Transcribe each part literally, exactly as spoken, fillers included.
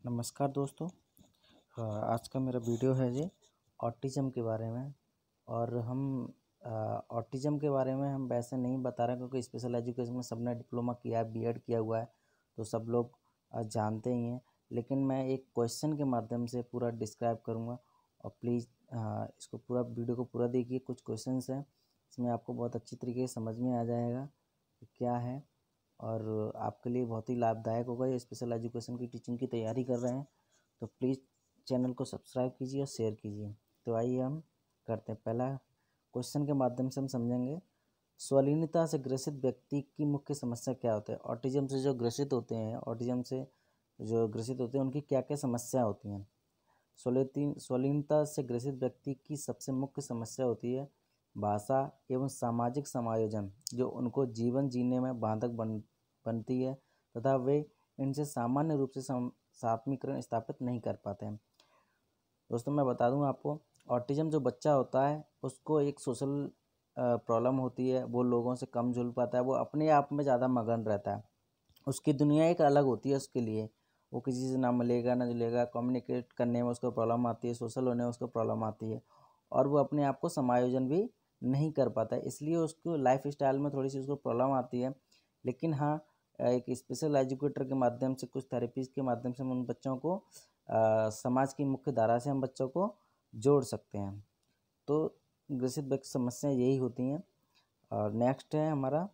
नमस्कार दोस्तों। हाँ, आज का मेरा वीडियो है जी ऑटिज़म के बारे में। और हम ऑटिज़म के बारे में हम वैसे नहीं बता रहे क्योंकि स्पेशल एजुकेशन में सबने डिप्लोमा किया है, बीएड किया हुआ है, तो सब लोग अ, जानते ही हैं। लेकिन मैं एक क्वेश्चन के माध्यम से पूरा डिस्क्राइब करूँगा और प्लीज़ इसको पूरा वीडियो को पूरा देखिए। कुछ क्वेश्चंस हैं, इसमें आपको बहुत अच्छी तरीके से समझ में आ जाएगा कि क्या है और आपके लिए बहुत ही लाभदायक होगा। ये स्पेशल एजुकेशन की टीचिंग की तैयारी कर रहे हैं तो प्लीज़ चैनल को सब्सक्राइब कीजिए और शेयर कीजिए। तो आइए हम करते हैं। पहला क्वेश्चन के माध्यम से हम समझेंगे, स्वलीनता से ग्रसित व्यक्ति की मुख्य समस्या क्या होती है। ऑटिज्म से जो ग्रसित होते हैं ऑटिज्म से जो ग्रसित होते हैं उनकी क्या क्या समस्या होती हैं। स्वलिन स्वलीनता से ग्रसित व्यक्ति की सबसे मुख्य समस्या होती है भाषा एवं सामाजिक समायोजन, जो उनको जीवन जीने में बाधक बन बनती है तथा वे इनसे सामान्य रूप से सात्मीकरण स्थापित नहीं कर पाते हैं। दोस्तों मैं बता दूं आपको, ऑटिज्म जो बच्चा होता है उसको एक सोशल प्रॉब्लम होती है, वो लोगों से कम जुल पाता है, वो अपने आप में ज़्यादा मगन रहता है, उसकी दुनिया एक अलग होती है उसके लिए। वो किसी से ना मिलेगा ना जुलेगा, कम्युनिकेट करने में उसको प्रॉब्लम आती है, सोशल होने में उसको प्रॉब्लम आती है और वो अपने आप को समायोजन भी नहीं कर पाता है, इसलिए उसको लाइफ स्टाइल में थोड़ी सी उसको प्रॉब्लम आती है। लेकिन हाँ, एक स्पेशल एजुकेटर के माध्यम से, कुछ थेरेपीज के माध्यम से हम उन बच्चों को आ, समाज की मुख्य धारा से हम बच्चों को जोड़ सकते हैं। तो ग्रसित व्यक्ति समस्याएं यही होती हैं। और नेक्स्ट है हमारा,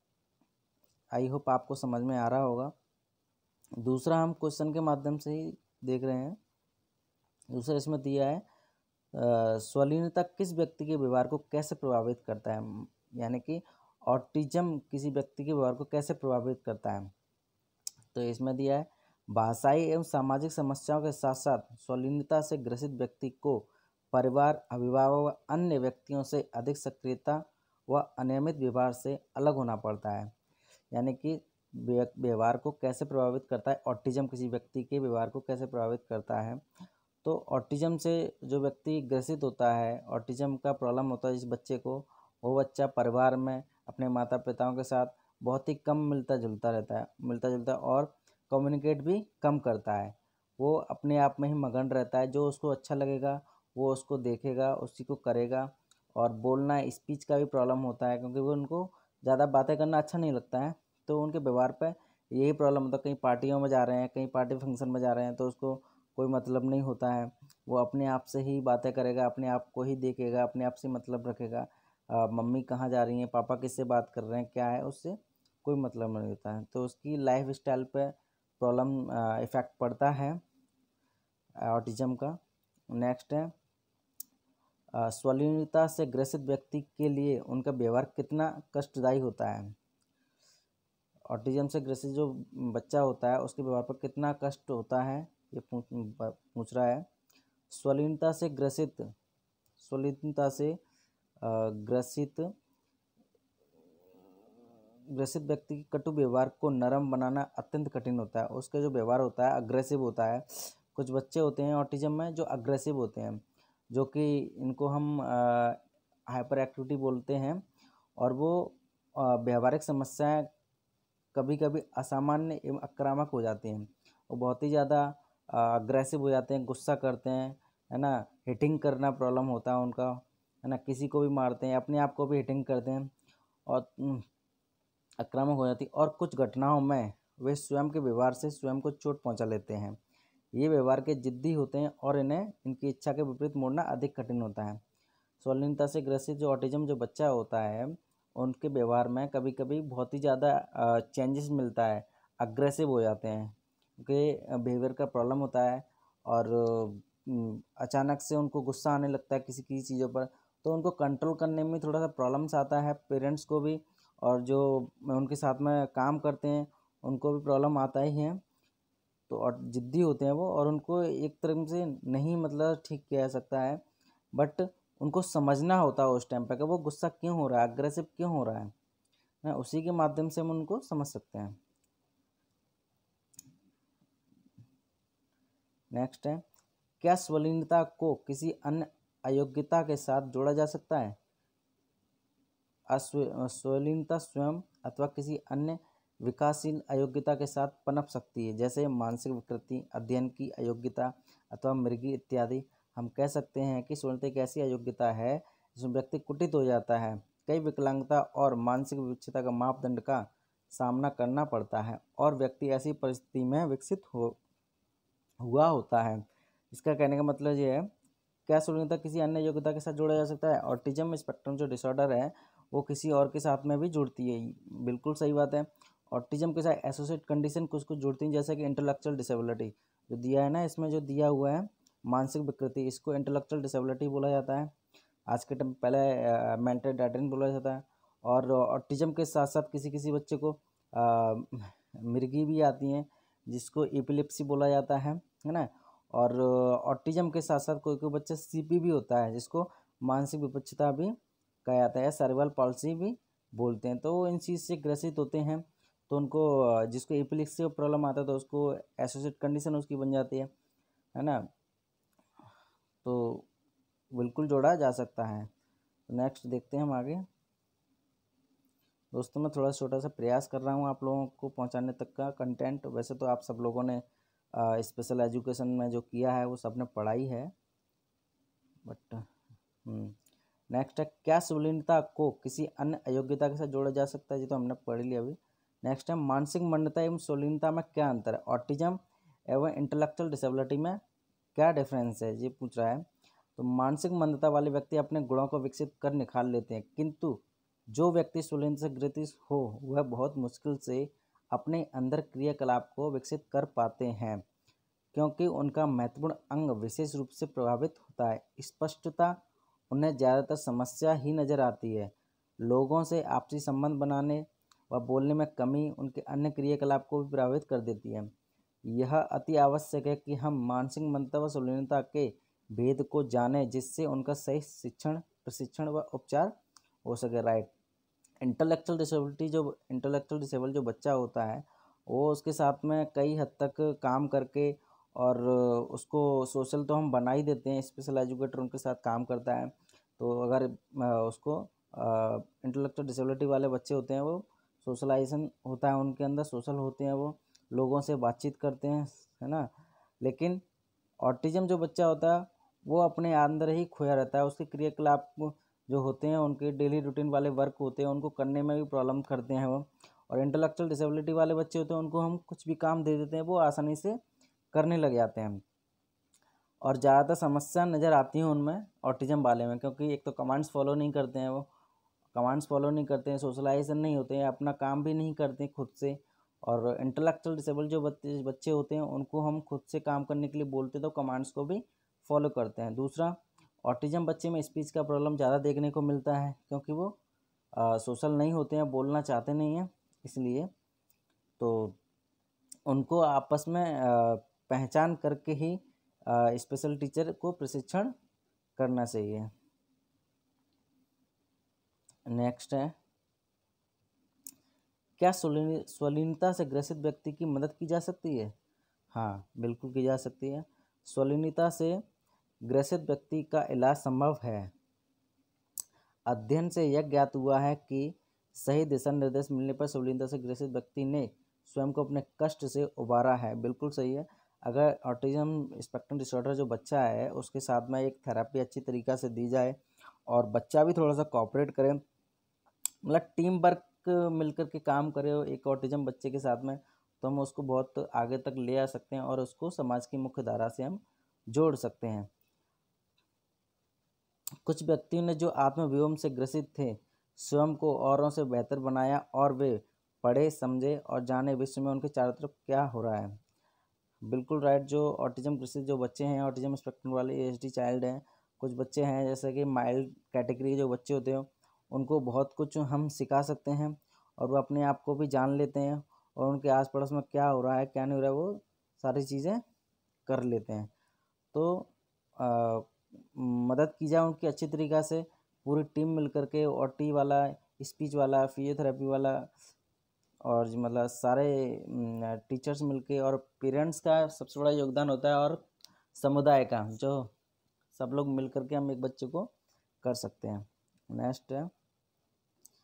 आई होप आपको समझ में आ रहा होगा। दूसरा हम क्वेश्चन के माध्यम से ही देख रहे हैं। दूसरा इसमें दिया है, स्वलीनता किस व्यक्ति के व्यवहार को कैसे प्रभावित करता है, यानी कि ऑटिज्म किसी व्यक्ति के व्यवहार को कैसे प्रभावित करता है। तो इसमें दिया है, भाषाई एवं सामाजिक समस्याओं के साथ साथ स्वलीनता से ग्रसित व्यक्ति को परिवार, अभिभावक व अन्य व्यक्तियों से अधिक सक्रियता व अनियमित व्यवहार से अलग होना पड़ता है। यानी कि व्यवहार को कैसे प्रभावित करता है, ऑटिज्म किसी व्यक्ति के व्यवहार को कैसे प्रभावित करता है। तो ऑटिज्म से जो व्यक्ति ग्रसित होता है, ऑटिज्म का प्रॉब्लम होता है जिस बच्चे को, वो बच्चा परिवार में अपने माता पिताओं के साथ बहुत ही कम मिलता जुलता रहता है मिलता जुलता और कम्युनिकेट भी कम करता है। वो अपने आप में ही मगन रहता है, जो उसको अच्छा लगेगा वो उसको देखेगा, उसी को करेगा। और बोलना, स्पीच का भी प्रॉब्लम होता है क्योंकि वो उनको ज़्यादा बातें करना अच्छा नहीं लगता है, तो उनके व्यवहार पर यही प्रॉब्लम होता है। कहीं पार्टियों में जा रहे हैं, कहीं पार्टी फंक्शन में जा रहे हैं तो उसको कोई मतलब नहीं होता है, वो अपने आप से ही बातें करेगा, अपने आप को ही देखेगा, अपने आप से मतलब रखेगा। आ, मम्मी कहाँ जा रही हैं, पापा किससे बात कर रहे हैं, क्या है, उससे कोई मतलब नहीं होता है। तो उसकी लाइफ स्टाइल पे प्रॉब्लम इफ़ेक्ट पड़ता है ऑटिज्म का। नेक्स्ट है, स्वलीनता से ग्रसित व्यक्ति के लिए उनका व्यवहार कितना कष्टदायी होता है। ऑटिज्म से ग्रसित जो बच्चा होता है उसके व्यवहार पर कितना कष्ट होता है, ये पूछ पूछ रहा है। स्वलीनता से ग्रसित स्वलीनता से ग्रसित ग्रसित व्यक्ति के कटु व्यवहार को नरम बनाना अत्यंत कठिन होता है। उसका जो व्यवहार होता है अग्रेसिव होता है। कुछ बच्चे होते हैं ऑटिज्म में जो अग्रेसिव होते हैं, जो कि इनको हम हाइपर एक्टिविटी बोलते हैं, और वो व्यवहारिक समस्याएं कभी कभी असामान्य एवं आक्रामक हो जाती हैं। वो बहुत ही ज़्यादा अग्रेसिव हो जाते हैं, गुस्सा करते हैं, है ना, हिटिंग करना प्रॉब्लम होता है उनका, है ना, किसी को भी मारते हैं, अपने आप को भी हिटिंग करते हैं और आक्रामक हो जाती है। और कुछ घटनाओं में वे स्वयं के व्यवहार से स्वयं को चोट पहुंचा लेते हैं। ये व्यवहार के जिद्दी होते हैं और इन्हें इनकी इच्छा के विपरीत मोड़ना अधिक कठिन होता है। स्वलीनता से ग्रसित जो ऑटिज्म जो बच्चा होता है उनके व्यवहार में कभी कभी बहुत ही ज़्यादा चेंजेस मिलता है, अग्रेसिव हो जाते हैं क्योंकि बिहेवियर का प्रॉब्लम होता है और अचानक से उनको गुस्सा आने लगता है किसी किसी चीज़ों पर, तो उनको कंट्रोल करने में थोड़ा सा प्रॉब्लम्स आता है, पेरेंट्स को भी और जो उनके साथ में काम करते हैं उनको भी प्रॉब्लम आता ही है। तो और ज़िद्दी होते हैं वो, और उनको एक तरह से नहीं मतलब ठीक किया जा सकता है, बट उनको समझना होता है उस टाइम पर कि वो गुस्सा क्यों हो रहा है, अग्रेसिव क्यों हो रहा है ना, उसी के माध्यम से हम उनको समझ सकते हैं। नेक्स्ट है, क्या स्वलीनता को किसी अन्य अयोग्यता के साथ जोड़ा जा सकता है। स्वलीनता स्वयं अथवा किसी अन्य विकासशील अयोग्यता के साथ पनप सकती है, जैसे मानसिक विकृति, अध्ययन की अयोग्यता अथवा मृगी इत्यादि। हम कह सकते हैं कि सुनते एक ऐसी अयोग्यता है जिसमें व्यक्ति कुटित हो जाता है, कई विकलांगता और मानसिक विक्षिप्तता का मापदंड का सामना करना पड़ता है और व्यक्ति ऐसी परिस्थिति में विकसित हो हुआ होता है। इसका कहने का मतलब ये है, क्या शून्यता किसी अन्य योग्यता के साथ जोड़ा जा सकता है? ऑटिज्म स्पेक्ट्रम जो डिसऑर्डर है वो किसी और के साथ में भी जुड़ती है। बिल्कुल सही बात है। ऑटिज्म के साथ एसोसिएट कंडीशन कुछ कुछ जुड़ती हैं, जैसे कि इंटेलेक्चुअल डिसेबिलिटी जो दिया है ना, इसमें जो दिया हुआ है मानसिक विकृति, इसको इंटेलेक्चुअल डिसेबिलिटी बोला जाता है। आज के टाइम पहले मेंटल रिटार्डेशन बोला जाता है। और ऑटिज्म के साथ साथ किसी किसी बच्चे को आ, मिर्गी भी आती हैं जिसको एपिलेप्सी बोला जाता है है ना। और ऑटिज्म के साथ साथ कोई कोई बच्चा सीपी भी होता है जिसको मानसिक विपक्षता भी कहा जाता है, सेरेब्रल पॉल्सी भी बोलते हैं। तो इन चीज़ से ग्रसित होते हैं तो उनको, जिसको एपिलेप्सी प्रॉब्लम आता है तो उसको एसोसिएट कंडीशन उसकी बन जाती है है ना। तो बिल्कुल जोड़ा जा सकता है। नेक्स्ट देखते हैं हम आगे। दोस्तों मैं थोड़ा छोटा सा प्रयास कर रहा हूँ आप लोगों को पहुँचाने तक का कंटेंट। वैसे तो आप सब लोगों ने स्पेशल एजुकेशन में जो किया है वो सबने पढ़ाई है, बट नेक्स्ट है, क्या शुल्लता को किसी अन्य अयोग्यता के साथ जोड़ा जा सकता है? जी तो हमने पढ़ लिया अभी। नेक्स्ट है, मानसिक मंदता एवं शुल्लता में क्या अंतर है? ऑटिज्म एवं इंटेलेक्चुअल डिसेबिलिटी में क्या डिफरेंस है, ये पूछ रहा है। तो मानसिक मंदता वाले व्यक्ति अपने गुणों को विकसित कर निखार लेते हैं, किंतु जो व्यक्ति शुल्लता से ग्रसित हो वह बहुत मुश्किल से अपने अंदर क्रियाकलाप को विकसित कर पाते हैं, क्योंकि उनका महत्वपूर्ण अंग विशेष रूप से प्रभावित होता है। स्पष्टता उन्हें ज़्यादातर समस्या ही नज़र आती है। लोगों से आपसी संबंध बनाने व बोलने में कमी उनके अन्य क्रियाकलाप को भी प्रभावित कर देती है। यह अति आवश्यक है कि हम मानसिक मंदता व शुल्लता के भेद को जानें, जिससे उनका सही शिक्षण, प्रशिक्षण व उपचार हो सके। राइट। इंटेलेक्चुअल डिसेबिलिटी जो इंटेलेक्चुअल डिसेबल जो बच्चा होता है वो उसके साथ में कई हद तक काम करके और उसको सोशल तो हम बना ही देते हैं, स्पेशल एजुकेटर उनके साथ काम करता है। तो अगर उसको इंटेलेक्चुअल डिसेबिलिटी वाले बच्चे होते हैं वो सोशलाइजेशन होता है उनके अंदर, सोशल होते हैं, वो लोगों से बातचीत करते हैं है ना। लेकिन ऑटिज्म जो बच्चा होता है वो अपने अंदर ही खोया रहता है, उसके क्रियाकलाप जो होते हैं उनके डेली रूटीन वाले वर्क होते हैं उनको करने में भी प्रॉब्लम करते हैं वो। और इंटेलेक्चुअल डिसेबिलिटी वाले बच्चे होते हैं उनको हम कुछ भी काम दे देते हैं वो आसानी से करने लग जाते हैं। और ज़्यादातर समस्या नज़र आती है उनमें ऑटिज्म वाले में, क्योंकि एक तो कमांड्स फॉलो नहीं करते हैं, वो कमांड्स फॉलो नहीं करते हैं, सोशलाइजेशन नहीं होते हैं, अपना काम भी नहीं करते खुद से। और इंटेलेक्चुअल डिसेबल जो बच्चे बच्चे होते हैं उनको हम खुद से काम करने के लिए बोलते तो कमांड्स को भी फॉलो करते हैं। दूसरा, ऑटिज्म बच्चे में स्पीच का प्रॉब्लम ज़्यादा देखने को मिलता है, क्योंकि वो सोशल नहीं होते हैं, बोलना चाहते नहीं हैं, इसलिए तो उनको आपस में आ, पहचान करके ही स्पेशल टीचर को प्रशिक्षण करना चाहिए। नेक्स्ट है, क्या शुल्लता से ग्रसित व्यक्ति की मदद की जा सकती है? हाँ बिल्कुल की जा सकती है। शुल्लता से ग्रसित व्यक्ति का इलाज संभव है। अध्ययन से यह ज्ञात हुआ है कि सही दिशा निर्देश मिलने पर शुल्लता से ग्रसित व्यक्ति ने स्वयं को अपने कष्ट से उबारा है। बिल्कुल सही है। अगर ऑटिज्म स्पेक्ट्रम डिसऑर्डर जो बच्चा है उसके साथ में एक थेरेपी अच्छी तरीक़ा से दी जाए और बच्चा भी थोड़ा सा कोऑपरेट करे, मतलब टीम वर्क मिलकर के काम करे एक ऑटिज्म बच्चे के साथ में, तो हम उसको बहुत आगे तक ले आ सकते हैं और उसको समाज की मुख्य धारा से हम जोड़ सकते हैं। कुछ व्यक्तियों ने जो आत्मवियोम से ग्रसित थे स्वयं को औरों से बेहतर बनाया और वे पढ़े, समझे और जाने विश्व में उनके चारों तरफ क्या हो रहा है। बिल्कुल राइट। जो ऑटिज्म ग्रसित जो बच्चे हैं, ऑटिज्म स्पेक्ट्रम वाले एएसडी चाइल्ड हैं, कुछ बच्चे हैं जैसे कि माइल्ड कैटेगरी जो बच्चे होते हैं उनको बहुत कुछ हम सिखा सकते हैं और वो अपने आप को भी जान लेते हैं और उनके आस पड़ोस में क्या हो रहा है क्या नहीं हो रहा है वो सारी चीज़ें कर लेते हैं। तो आ, मदद की जाए उनकी अच्छी तरीक़ा से, पूरी टीम मिल कर के, ऑटी वाला, स्पीच वाला, फिजियोथेरेपी वाला और मतलब सारे टीचर्स मिलके, और पेरेंट्स का सबसे बड़ा योगदान होता है और समुदाय का, जो सब लोग मिल कर के हम एक बच्चे को कर सकते हैं। नेक्स्ट है,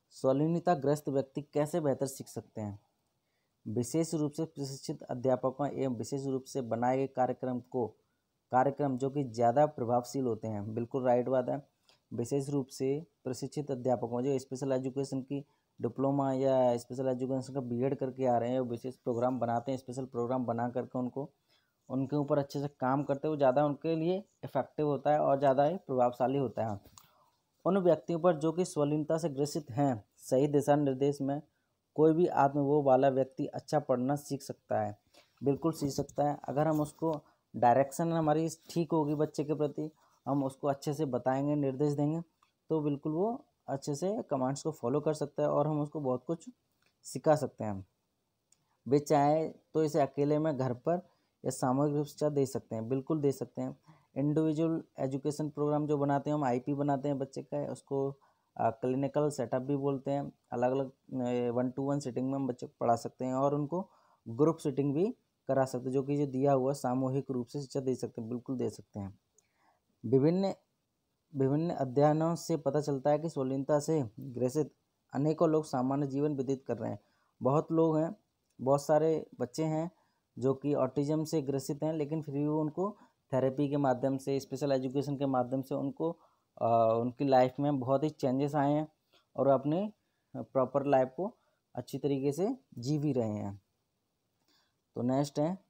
स्वलीनताग्रस्त व्यक्ति कैसे बेहतर सीख सकते हैं? विशेष रूप से प्रशिक्षित अध्यापकों एवं विशेष रूप से बनाए गए कार्यक्रम को कार्यक्रम जो कि ज़्यादा प्रभावशील होते हैं। बिल्कुल राइट बात है। विशेष रूप से प्रशिक्षित अध्यापकों जो स्पेशल एजुकेशन की डिप्लोमा या स्पेशल एजुकेशन का बीएड करके आ रहे हैं, विशेष प्रोग्राम बनाते हैं, स्पेशल प्रोग्राम बना करके उनको उनके ऊपर अच्छे से काम करते हुए ज़्यादा उनके लिए इफेक्टिव होता है और ज़्यादा ही प्रभावशाली होता है। उन व्यक्तियों पर जो कि स्वलीनता से ग्रसित हैं, सही दिशा निर्देश में कोई भी आत्मबोध वाला व्यक्ति अच्छा पढ़ना सीख सकता है। बिल्कुल सीख सकता है। अगर हम उसको डायरेक्शन हमारी ठीक होगी बच्चे के प्रति, हम उसको अच्छे से बताएंगे, निर्देश देंगे, तो बिल्कुल वो अच्छे से कमांड्स को फॉलो कर सकता है और हम उसको बहुत कुछ सिखा सकते हैं। वे चाहे तो इसे अकेले में घर पर या सामूहिक रूप से दे सकते हैं, बिल्कुल दे सकते हैं। इंडिविजुअल एजुकेशन प्रोग्राम जो बनाते हैं हम, आईपी बनाते हैं बच्चे का, उसको क्लिनिकल सेटअप भी बोलते हैं। अलग अलग वन टू वन सिटिंग में हम बच्चे को पढ़ा सकते हैं और उनको ग्रुप सिटिंग भी करा सकते हैं, जो कि जो दिया हुआ सामूहिक रूप से शिक्षा दे सकते हैं, बिल्कुल दे सकते हैं। विभिन्न विभिन्न अध्ययनों से पता चलता है कि स्वलीनता से ग्रसित अनेकों लोग सामान्य जीवन व्यतीत कर रहे हैं। बहुत लोग हैं, बहुत सारे बच्चे हैं जो कि ऑटिज्म से ग्रसित हैं, लेकिन फिर भी उनको थेरेपी के माध्यम से, स्पेशल एजुकेशन के माध्यम से उनको आ, उनकी लाइफ में बहुत ही चेंजेस आए हैं और अपने प्रॉपर लाइफ को अच्छी तरीके से जी भी रहे हैं। तो नेक्स्ट है,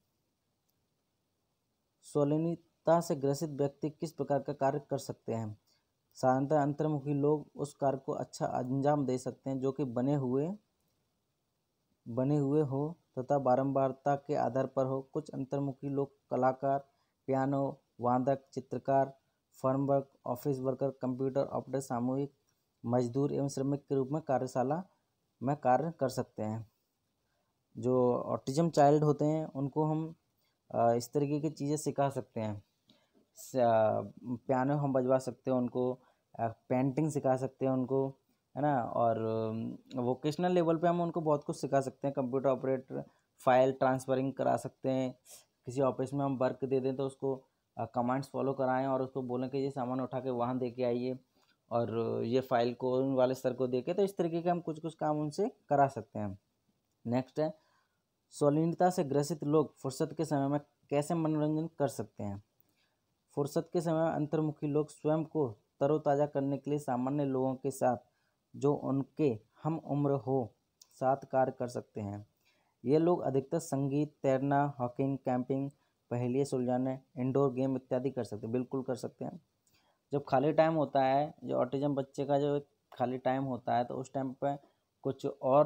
स्वलीनता से ग्रसित व्यक्ति किस प्रकार का कार्य कर सकते हैं? साधारणतः अंतर्मुखी लोग उस कार्य को अच्छा अंजाम दे सकते हैं जो कि बने हुए बने हुए हो तथा बारंबारता के आधार पर हो। कुछ अंतर्मुखी लोग कलाकार, पियानो वादक, चित्रकार, firm work, office worker, computer operator, सामूहिक मजदूर एवं श्रमिक के रूप में कार्यशाला में कार्य कर सकते हैं। जो ऑटिज्म चाइल्ड होते हैं उनको हम इस तरीके की चीज़ें सिखा सकते हैं। पियानो हम बजवा सकते हैं उनको, पेंटिंग सिखा सकते हैं उनको, है ना। और वोकेशनल लेवल पे हम उनको बहुत कुछ सिखा सकते हैं। कंप्यूटर ऑपरेटर, फाइल ट्रांसफरिंग करा सकते हैं। किसी ऑफिस में हम वर्क दे दें तो उसको कमांड्स फॉलो कराएं और उसको बोलें कि ये सामान उठा के वहाँ दे के आइए और ये फाइल को उन वाले सर को दे के, तो इस तरीके के हम कुछ कुछ काम उनसे करा सकते हैं। नेक्स्ट है, स्वलीनता से ग्रसित लोग फुर्सत के समय में कैसे मनोरंजन कर सकते हैं? फुर्सत के समय में अंतर्मुखी लोग स्वयं को तरोताज़ा करने के लिए सामान्य लोगों के साथ जो उनके हम उम्र हो साथ कार्य कर सकते हैं। ये लोग अधिकतर संगीत, तैरना, हॉकिंग, कैंपिंग, पहेलियाँ सुलझाने, इंडोर गेम इत्यादि कर सकते हैं, बिल्कुल कर सकते हैं। जब खाली टाइम होता है, जो ऑटिज्म बच्चे का जो खाली टाइम होता है, तो उस टाइम पे कुछ और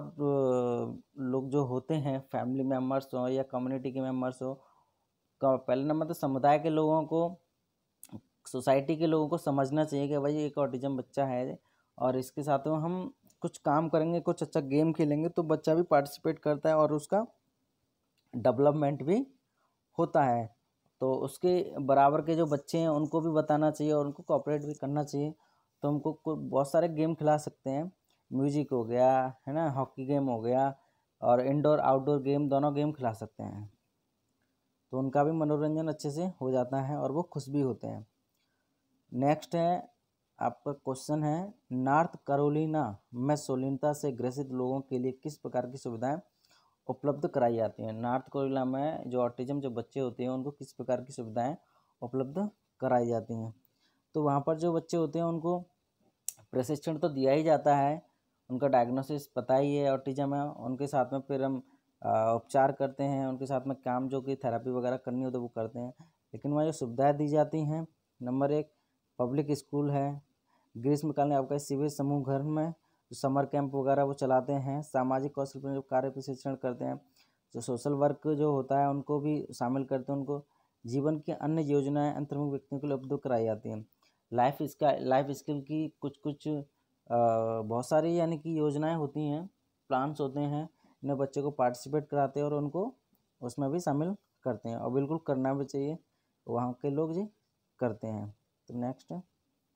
लोग जो होते हैं, फैमिली मेम्बर्स हो या कम्युनिटी के मेम्बर्स हो, पहले नंबर तो समुदाय के लोगों को, सोसाइटी के लोगों को समझना चाहिए कि भाई एक ऑटिज्म बच्चा है और इसके साथ में हम कुछ काम करेंगे, कुछ अच्छा गेम खेलेंगे तो बच्चा भी पार्टिसिपेट करता है और उसका डेवलपमेंट भी होता है। तो उसके बराबर के जो बच्चे हैं उनको भी बताना चाहिए और उनको कोऑपरेट भी करना चाहिए। तो हमको बहुत सारे गेम खिला सकते हैं, म्यूजिक हो गया, है ना, हॉकी गेम हो गया, और इंडोर आउटडोर गेम, दोनों गेम खिला सकते हैं। तो उनका भी मनोरंजन अच्छे से हो जाता है और वो खुश भी होते हैं। नेक्स्ट है, आपका क्वेश्चन है, नॉर्थ कैरोलिना में स्वलीनता से ग्रसित लोगों के लिए किस प्रकार की सुविधाएं उपलब्ध कराई जाती हैं? नॉर्थ कैरोलिना में जो ऑटिज्म जो बच्चे होते हैं उनको किस प्रकार की सुविधाएं उपलब्ध कराई जाती हैं? तो वहाँ पर जो बच्चे होते हैं उनको प्रशिक्षण तो दिया ही जाता है, उनका डायग्नोसिस पता ही है ऑटिज्म है, उनके साथ में फिर हम उपचार करते हैं, उनके साथ में काम जो कि थेरेपी वगैरह करनी हो तो वो करते हैं। लेकिन वहाँ जो सुविधाएँ दी जाती हैं, नंबर एक पब्लिक स्कूल है, ग्रीष्मकाल में आपका शिविर समूह घर में जो समर कैंप वगैरह वो चलाते हैं, सामाजिक कौशल पर जो कार्य प्रशिक्षण करते हैं, जो सोशल वर्क जो होता है उनको भी शामिल करते हैं, उनको जीवन की अन्य योजनाएं अंतर्मुख व्यक्तियों के लिए उपलब्ध कराई जाती हैं। लाइफ इसका लाइफ स्किल की कुछ कुछ बहुत सारी यानी कि योजनाएं होती हैं, प्लान्स होते हैं, इन्हें बच्चे को पार्टिसिपेट कराते हैं और उनको उसमें भी शामिल करते हैं और बिल्कुल करना भी चाहिए, वहाँ के लोग जी करते हैं। तो नेक्स्ट है,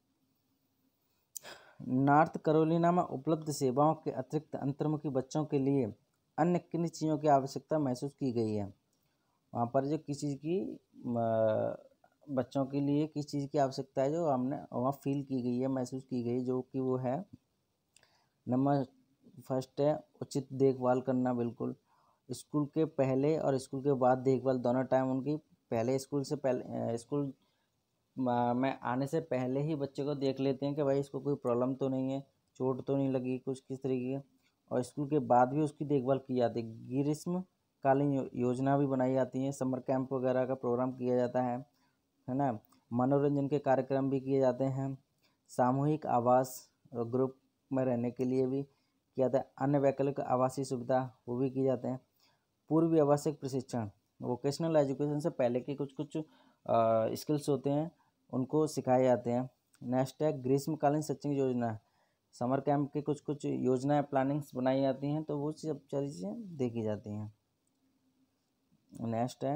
नॉर्थ कैरोलिना में उपलब्ध सेवाओं के अतिरिक्त अंतर्मुखी बच्चों के लिए अन्य किन चीज़ों की आवश्यकता महसूस की गई है? वहाँ पर जो किस चीज़ की बच्चों के लिए किस चीज़ की आवश्यकता है जो हमने वहाँ फील की गई है, महसूस की गई, जो कि वो है नंबर फर्स्ट है उचित देखभाल करना। बिल्कुल स्कूल के पहले और स्कूल के बाद देखभाल दोनों टाइम उनकी, पहले स्कूल से पहले स्कूल में आने से पहले ही बच्चे को देख लेते हैं कि भाई इसको कोई प्रॉब्लम तो नहीं है, चोट तो नहीं लगी कुछ किस तरीके की, और स्कूल के बाद भी उसकी देखभाल की जाती है। ग्रीष्मकालीन योजना भी बनाई जाती है, समर कैंप वगैरह का प्रोग्राम किया जाता है है ना। मनोरंजन के कार्यक्रम भी किए जाते हैं। सामूहिक आवास ग्रुप में रहने के लिए भी किया जाता है। अन्य वैकल्पिक आवासीय सुविधा वो भी किए जाते हैं। पूर्व आवश्यक प्रशिक्षण, वोकेशनल एजुकेशन से पहले के कुछ कुछ स्किल्स होते हैं उनको सिखाए जाते हैं। नेक्स्ट है ग्रीष्मकालीन शैक्षणिक योजना, समर कैंप के कुछ कुछ योजनाएं प्लानिंग्स बनाई जाती हैं, तो वो सब चीज़ें देखी जाती हैं। नेक्स्ट है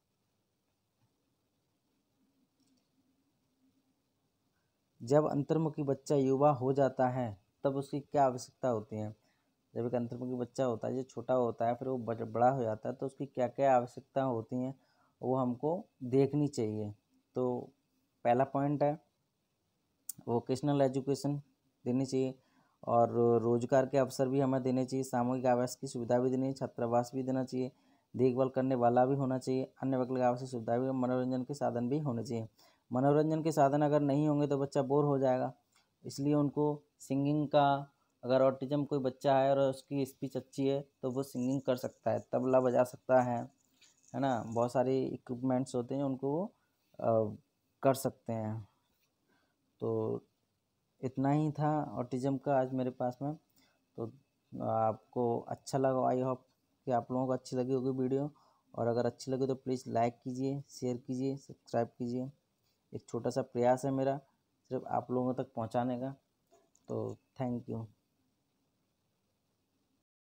जब अंतर्मुखी बच्चा युवा हो जाता है तब उसकी क्या आवश्यकता होती है। जब एक अंतर्मुखी बच्चा होता है, जो छोटा होता है, फिर वो बड़ा हो जाता है, तो उसकी क्या क्या आवश्यकता होती हैं वो हमको देखनी चाहिए। तो पहला पॉइंट है वोकेशनल एजुकेशन देनी चाहिए, और रोजगार के अवसर भी हमें देने चाहिए। सामूहिक आवास की सुविधा भी देनी चाहिए, छात्रावास भी देना चाहिए, देखभाल करने वाला भी होना चाहिए, अन्य वैकल्पिक आवश्यक सुविधा भी, मनोरंजन के साधन भी होने चाहिए। मनोरंजन के साधन अगर नहीं होंगे तो बच्चा बोर हो जाएगा, इसलिए उनको सिंगिंग का, अगर ऑटिज्म कोई बच्चा है और उसकी स्पीच अच्छी है तो वो सिंगिंग कर सकता है, तबला बजा सकता है है ना। बहुत सारे इक्विपमेंट्स होते हैं उनको वो आ, कर सकते हैं। तो इतना ही था ऑटिज्म का आज मेरे पास में। तो आपको अच्छा लगा, आई होप कि आप लोगों को अच्छी लगी होगी वीडियो, और अगर अच्छी लगी तो प्लीज़ लाइक कीजिए, शेयर कीजिए, सब्सक्राइब कीजिए। एक छोटा सा प्रयास है मेरा सिर्फ आप लोगों तक पहुंचाने का। तो थैंक यू।